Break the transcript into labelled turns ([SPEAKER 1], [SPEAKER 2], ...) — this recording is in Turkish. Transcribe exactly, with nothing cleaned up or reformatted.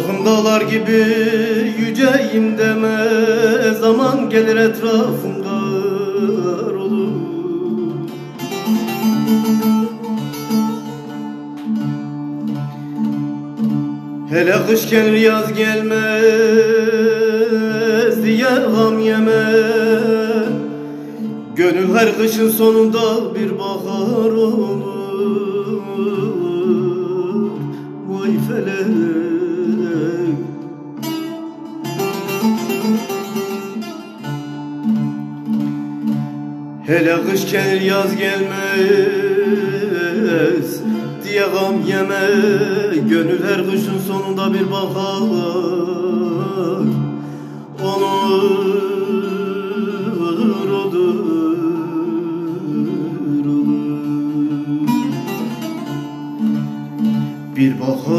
[SPEAKER 1] Etrafım dağlar gibi yüceyim deme, zaman gelir etrafım dar olur. Hele kış gelir yaz gelmez diye gam yeme, gönül her kışın sonunda bir bahar olur. Vay felek. Hele kış gelir yaz gelmez diye gam yeme, gönül her kışın sonunda bir bahar olur, olur, olur. Bir bahar